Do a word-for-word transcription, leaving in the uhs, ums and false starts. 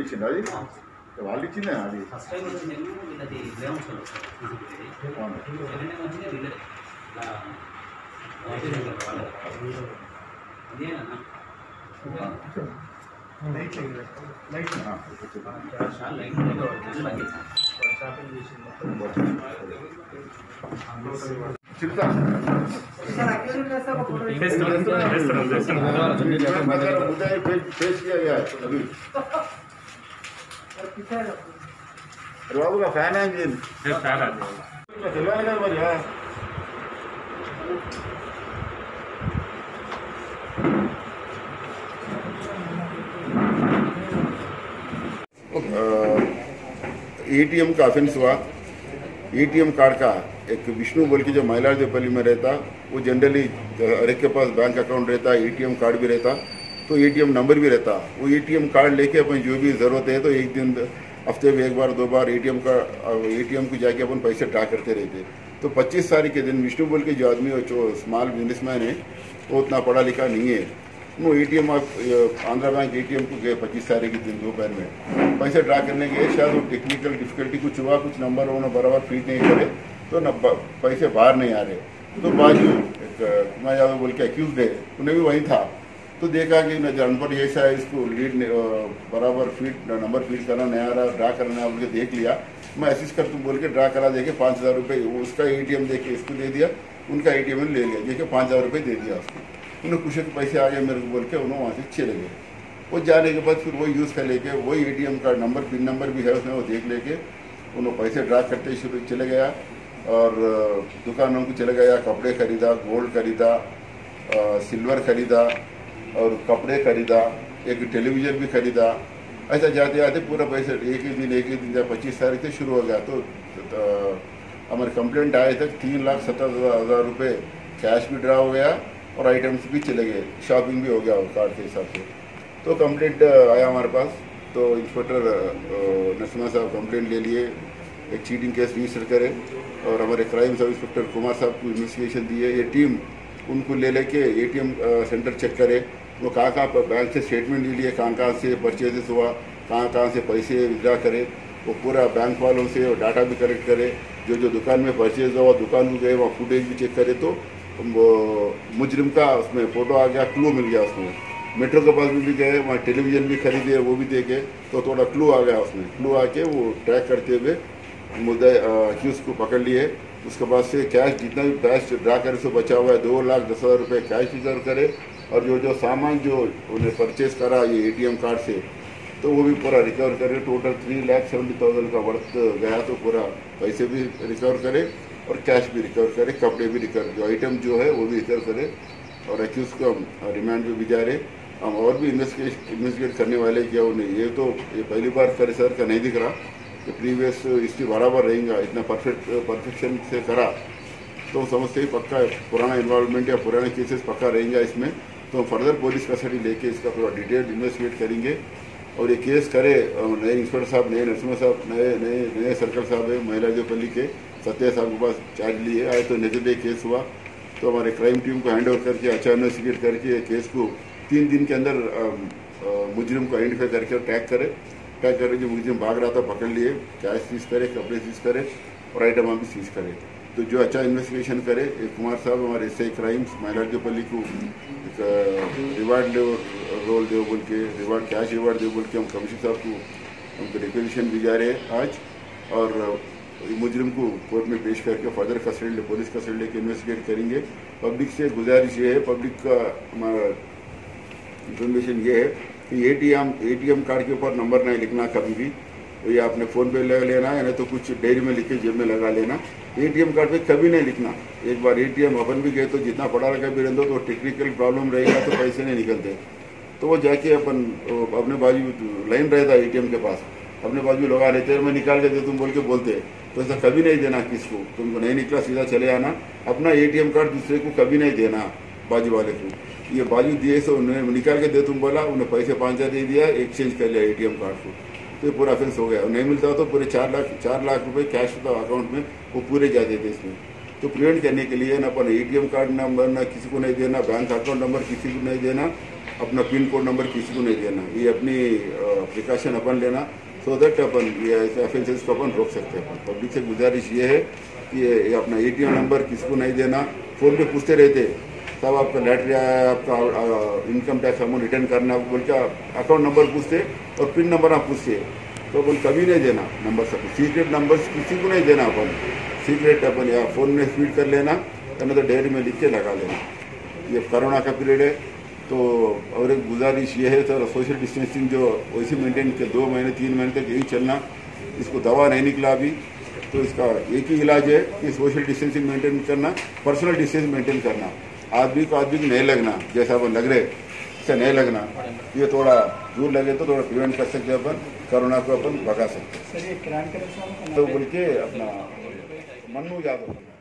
ఇచ్చింది అది వాళ్ళు ఇచ్చిందే అది ఫస్ట్ టైం వచ్చిందేమో వీళ్ళది గ్రౌండ్స్ సెకండ్ టైం వచ్చింది వీళ్ళది అదేనా లైట్ లైట్ చెప్తా मुद्दा पेश किया गया है अभी बाबू का फैन है जी फैन है दिलवाने का मर यार एटीएम का ऑफेंस हुआ। एटीएम कार्ड का एक विष्णु बोल के जो महिलादेवपल्ली में रहता, वो जनरली हर एक के पास बैंक अकाउंट रहता, एटीएम कार्ड भी रहता, तो एटीएम नंबर भी रहता। वो एटीएम कार्ड लेके अपन जो भी ज़रूरत है तो एक दिन हफ्ते में एक बार दो बार एटीएम का एटीएम को जाके अपन पैसे ड्रा करते रहते। तो पच्चीस तारीख के दिन विष्णु बोल के जो आदमी जो स्मॉल बिजनेसमैन है वो उतना पढ़ा लिखा नहीं है, वो एटीएम आंध्रा बैंक एटीएम को गए पच्चीस तारीख के दिन दोपहर में पैसे ड्रा करने गए। शायद वो टेक्निकल डिफिकल्टी कुछ हुआ, कुछ नंबर उन्होंने बराबर फीड नहीं करे तो न पैसे बाहर नहीं आ रहे। तो बाजू एक कुमार यादव बोल के अक्यूज है, उन्हें भी वही था। तो देखा कि अनपढ़ ऐसा है, इसको लीड बराबर फीड नंबर फीड करना नहीं आ रहा, ड्रा करना बोल के देख लिया। मैं असिस्ट कर तुम बोल के ड्रा करा देके पाँच हज़ार रुपये उसका एटीएम देके इसको दे दिया, उनका एटीएम ले लिया, देखे पाँच हज़ार रुपये दे दिया उसको। उन्हें कुछ पैसे आ गए मेरे को बोल के उन्होंने वहाँ से चले गए। वो जाने के बाद फिर वो यूज़ कर लेके वही एटीएम का नंबर पिन नंबर भी है उसमें, वो देख लेके उन्होंने पैसे ड्रा करते शुरू चले गया और दुकानों को चले गया, कपड़े खरीदा, गोल्ड खरीदा, सिल्वर खरीदा और कपड़े खरीदा, एक टेलीविज़न भी खरीदा। ऐसा जाते जाते पूरा पैसे एक ही दिन एक ही दिन पच्चीस तारीख से शुरू हो गया। तो, तो हमारे कंप्लेंट आए तक तीन लाख सत्तर हज़ार रुपये कैश भी ड्रा हो गया और आइटम्स भी चले गए, शॉपिंग भी हो गया कार्ड के हिसाब से। तो कंप्लेंट आया हमारे पास, तो इंस्पेक्टर नरसिम्हा साहब कंप्लेंट ले लिए, एक चीटिंग केस रजिस्टर करे और हमारे क्राइम सब इंस्पेक्टर कुमार साहब को इन्वेस्टिगेशन दिए। ये टीम उनको ले लेके एटीएम सेंटर चेक करे, वो कहाँ कहाँ बैंक से स्टेटमेंट ले लिए, कहाँ कहाँ से परचेजेस हुआ, कहाँ कहाँ से पैसे विड्रा करे, वो पूरा बैंक वालों से डाटा भी कलेक्ट करे। जो जो दुकान में परचेज हुआ दुकान को गए वहाँ फुटेज भी चेक करे, तो मुजरिम का उसमें फ़ोटो आ गया, क्लू मिल गया उसमें। मेट्रो के पास भी गए, वहाँ टेलीविज़न भी खरीदे, वो भी देखे, तो थोड़ा क्लू आ गया उसमें। क्लू आके वो ट्रैक करते हुए मुद्दा अक्यूज़ को पकड़ लिए। उसके बाद से कैश जितना भी कैश ड्रा करे सो बचा हुआ है, दो लाख दस हज़ार रुपये कैश रिजर्व करे और जो जो सामान जो उन्हें परचेज करा ये एटीएम कार्ड से, तो वो भी पूरा रिकवर करे। Total three lakh seventy thousand का वर्थ गया, तो पूरा पैसे भी रिकवर करे और कैश भी रिकवर करे, कपड़े भी रिकवर, जो आइटम जो है वो भी रिकवर करे और अक्यूज़ को रिमांड भी भिजा रहे। हम और भी इन्वेस्टिगेट इन्वेस्टिगेट करने वाले क्या उन्हें, ये तो ये पहली बार करे सर का नहीं दिख रहा कि प्रीवियस हिस्ट्री बराबर रहेगा, इतना परफेक्ट परफेक्शन से करा तो समझते ही पक्का पुराना इन्वॉल्वमेंट या पुराने केसेस पक्का रहेंगे इसमें। तो हम फर्दर पुलिस कस्टडी लेके इसका पूरा डिटेल इन्वेस्टिगेट करेंगे और ये केस करे। नए इंस्पेक्टर साहब, नए नरसिम्हा साहब, नए नए नए सर्कल साहब है महिलादेवपल्ली के, सत्या साहब के पास चार्ज लिए आए, तो नेक्स्ट डे केस हुआ तो हमारे क्राइम टीम को हैंड ओवर करके अच्छा इन्वेस्टिगेट करके केस को तीन दिन के अंदर मुजरिम को आइडेंटिफाई करके ट्रैक करे ट्रैक करके जो मुजरिम भाग रहा था पकड़ लिए, कैश सीज करे, कपड़े सीज करे और आइटम भी सीज करे। तो जो अच्छा इन्वेस्टिगेशन करे, एक कुमार साहब हमारे एस आई क्राइम्स महिलादेवपल्ली को एक रिवार्ड दे रोल दे बोल के रिवार्ड कैश रिवार्ड दे बोल के हम कमिश्नर साहब को उनको रिक्वेजिशन भी जा रहे हैं आज, और मुजरिम को कोर्ट में पेश करके फर्दर कस्टडी पुलिस कस्टडी लेके इन्वेस्टिगेट करेंगे। पब्लिक से गुजारिश ये है, पब्लिक का हमारा इन्फॉर्मेशन ये है कि एटीएम एटीएम कार्ड के ऊपर नंबर नहीं लिखना कभी भी, ये आपने फ़ोन पे ले लेना है, नहीं तो कुछ डेयरी में लिख के जेब में लगा लेना। एटीएम कार्ड पे कभी नहीं लिखना। एक बार एटीएम अपन भी गए तो जितना पढ़ा रखा भी रहता तो टेक्निकल प्रॉब्लम रहेगा तो पैसे नहीं निकलते, तो वो जाके अपन अपने बाजू लाइन रहता है एटीएम के पास, अपने बाजू लगा रहते हैं, मैं निकाल के दे तुम बोल के बोलते, तो ऐसा कभी नहीं देना किसको। तुमको नहीं निकला सीधा चले आना, अपना एटीएम कार्ड दूसरे को कभी नहीं देना बाजू वाले को। ये बाजू दिए सो उन्हें निकाल के दे तुम बोला, उन्हें पैसे पाँच हज़ार दे दिया, एक्सचेंज कर लिया एटीएम कार्ड को, तो ये पूरा ऑफेंस हो गया। नहीं मिलता तो पूरे चार लाख चार लाख रुपए कैश होता अकाउंट में, वो पूरे जाते थे इसमें। तो प्रिवेंट करने के लिए ना अपन एटीएम कार्ड नंबर ना किसी को नहीं देना, बैंक अकाउंट नंबर किसी को नहीं देना, अपना पिन कोड नंबर किसी को नहीं देना। ये अपनी प्रिकॉशन अपन लेना, सो दैट अपन ये ऐसे ऑफेंसेस को अपन रोक सकते हैं। अपन पब्लिक से गुजारिश ये है कि ये ये अपना एटीएम नंबर किसको नहीं देना। फ़ोन पे पूछते रहते साहब आपका लैटरी आया, आपका इनकम टैक्स अमाउंट रिटर्न करना बोल के अकाउंट नंबर पूछते और पिन नंबर आप पूछते, तो अपन कभी नहीं देना नंबर सब। सीक्रेट नंबर्स किसी को नहीं देना अपन, सीक्रेट अपन या फ़ोन में फीड कर लेना, करना तो डायरी में लिख के लगा लेना। ये कोरोना का पीरियड है, तो और एक गुजारिश ये है सर, सोशल डिस्टेंसिंग जो वैसे मेंटेन के दो महीने तीन महीने तक यही चलना। इसको दवा नहीं निकला अभी, तो इसका एक ही इलाज है कि सोशल डिस्टेंसिंग मेंटेन करना, पर्सनल डिस्टेंस मेंटेन करना। आदमी को आदमी को नहीं लगना, जैसा अपन लग रहे ऐसा नहीं लगना। ये थोड़ा दूर लगे तो थोड़ा प्रिवेंट कर सकते हैं अपन, कोरोना को अपन भगा सकते हैं। तो बोल के अपना मन्नू यादव।